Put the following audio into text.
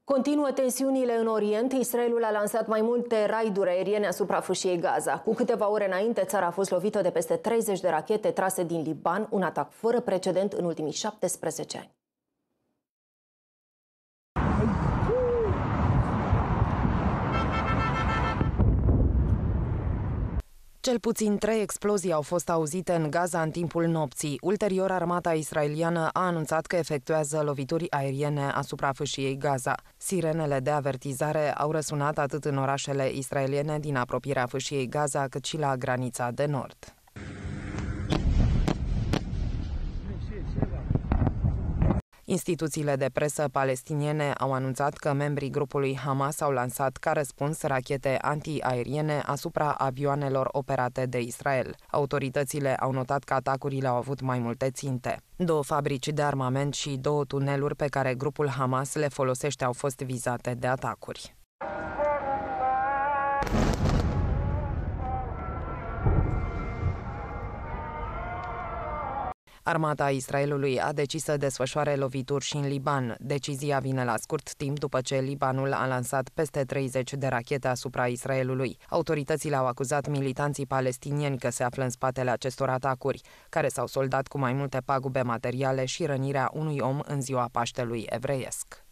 Continuă tensiunile în Orient. Israelul a lansat mai multe raiduri aeriene asupra fâșiei Gaza. Cu câteva ore înainte, țara a fost lovită de peste 30 de rachete trase din Liban, un atac fără precedent în ultimii 17 ani. Cel puțin 3 explozii au fost auzite în Gaza în timpul nopții. Ulterior, armata israeliană a anunțat că efectuează lovituri aeriene asupra fâșiei Gaza. Sirenele de avertizare au răsunat atât în orașele israeliene din apropierea fâșiei Gaza, cât și la granița de nord. Instituțiile de presă palestiniene au anunțat că membrii grupului Hamas au lansat ca răspuns rachete antiaeriene asupra avioanelor operate de Israel. Autoritățile au notat că atacurile au avut mai multe ținte. 2 fabrici de armament și 2 tuneluri pe care grupul Hamas le folosește au fost vizate de atacuri. Armata Israelului a decis să desfășoare lovituri și în Liban. Decizia vine la scurt timp după ce Libanul a lansat peste 30 de rachete asupra Israelului. Autoritățile au acuzat militanții palestinieni că se află în spatele acestor atacuri, care s-au soldat cu mai multe pagube materiale și rănirea unui om în ziua Paștelui evreiesc.